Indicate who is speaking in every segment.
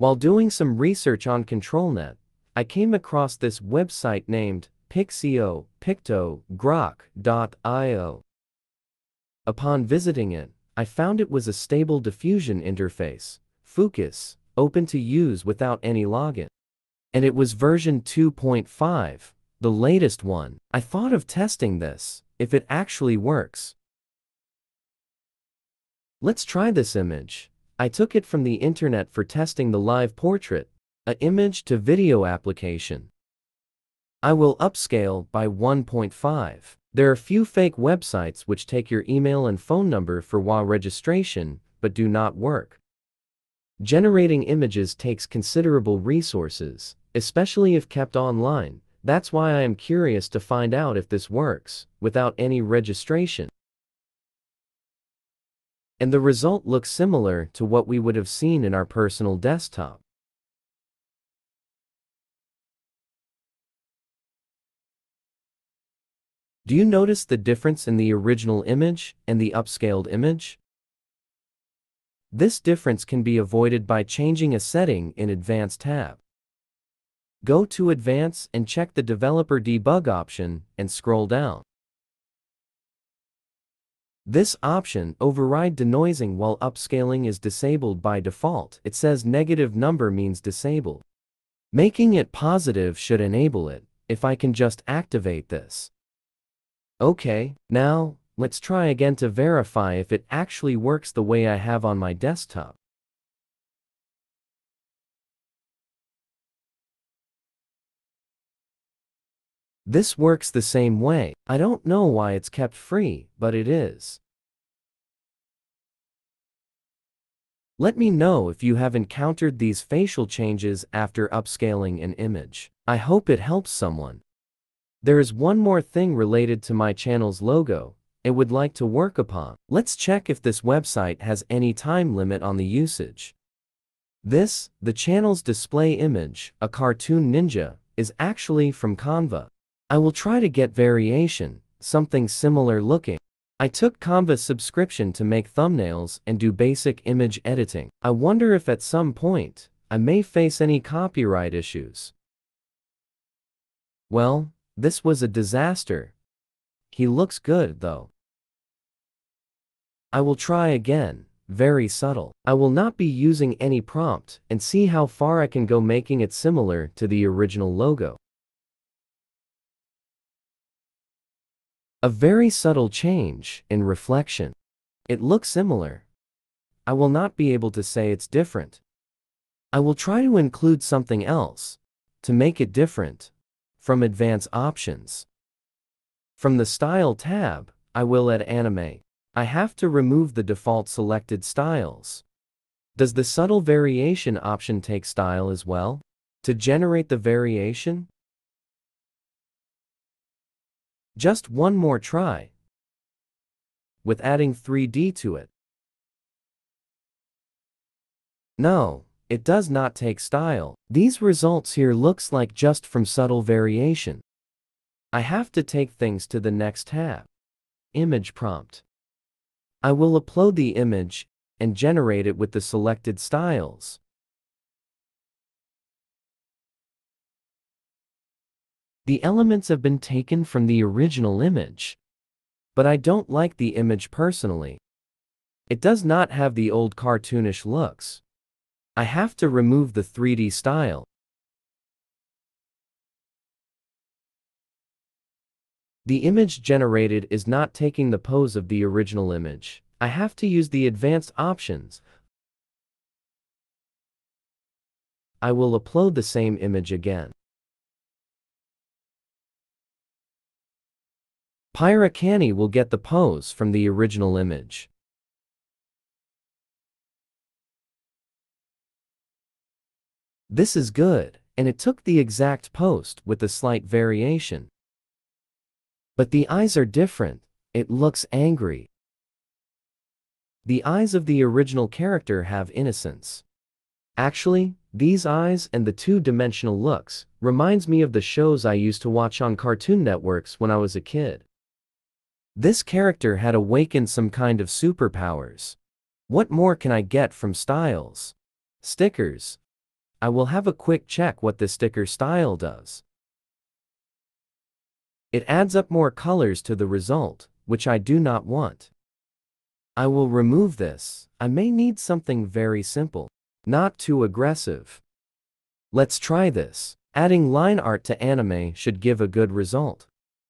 Speaker 1: While doing some research on ControlNet, I came across this website named pictogrok.io. Upon visiting it, I found it was a stable diffusion interface, Fooocus, open to use without any login. And it was version 2.5, the latest one. I thought of testing this, if it actually works. Let's try this image. I took it from the internet for testing the live portrait, a image to video application. I will upscale by 1.5. There are few fake websites which take your email and phone number for WA registration, but do not work. Generating images takes considerable resources, especially if kept online. That's why I am curious to find out if this works, without any registration. And the result looks similar to what we would have seen in our personal desktop. Do you notice the difference in the original image and the upscaled image? This difference can be avoided by changing a setting in Advanced tab. Go to Advanced and check the Developer Debug option and scroll down. This option, Override Denoising while upscaling, is disabled by default. It says negative number means disabled. Making it positive should enable it, if I can just activate this. Okay, now, let's try again to verify if it actually works the way I have on my desktop. This works the same way. I don't know why it's kept free, but it is. Let me know if you have encountered these facial changes after upscaling an image. I hope it helps someone. There is one more thing related to my channel's logo I would like to work upon. Let's check if this website has any time limit on the usage. The channel's display image, a cartoon ninja, is actually from Canva. I will try to get variation, something similar looking. I took Canva's subscription to make thumbnails and do basic image editing. I wonder if at some point, I may face any copyright issues. Well, this was a disaster. He looks good though. I will try again, very subtle. I will not be using any prompt and see how far I can go making it similar to the original logo. A very subtle change in reflection. It looks similar. I will not be able to say it's different. I will try to include something else to make it different from Advanced options. From the Style tab, I will add Anime. I have to remove the default selected styles. Does the subtle variation option take style as well? To generate the variation? Just one more try with adding 3D to it. No, it does not take style. These results here looks like just from subtle variation. I have to take things to the next tab. Image prompt. I will upload the image and generate it with the selected styles. The elements have been taken from the original image. But I don't like the image personally. It does not have the old cartoonish looks. I have to remove the 3D style. The image generated is not taking the pose of the original image. I have to use the Advanced options. I will upload the same image again. Pyracani will get the pose from the original image. This is good, and it took the exact post with a slight variation. But the eyes are different. It looks angry. The eyes of the original character have innocence. Actually, these eyes and the two-dimensional looks reminds me of the shows I used to watch on Cartoon Networks when I was a kid. This character had awakened some kind of superpowers. What more can I get from styles? Stickers. I will have a quick check what the sticker style does. It adds up more colors to the result, which I do not want. I will remove this. I may need something very simple, not too aggressive. Let's try this. Adding line art to anime should give a good result.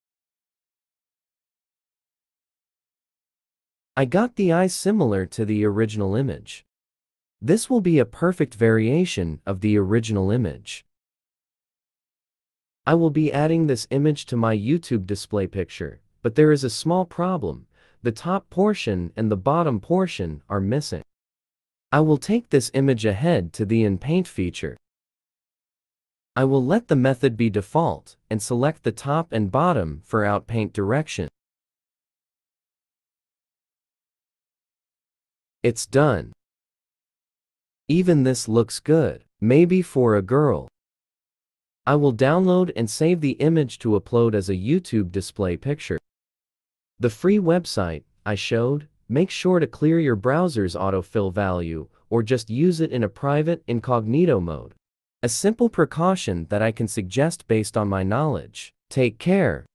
Speaker 1: I got the eyes similar to the original image. This will be a perfect variation of the original image. I will be adding this image to my YouTube display picture, but there is a small problem. The top portion and the bottom portion are missing. I will take this image ahead to the In-Paint feature. I will let the method be default and select the top and bottom for Outpaint direction. It's done. Even this looks good, maybe for a girl. I will download and save the image to upload as a YouTube display picture. The free website I showed, make sure to clear your browser's autofill value or just use it in a private incognito mode. A simple precaution that I can suggest based on my knowledge. Take care.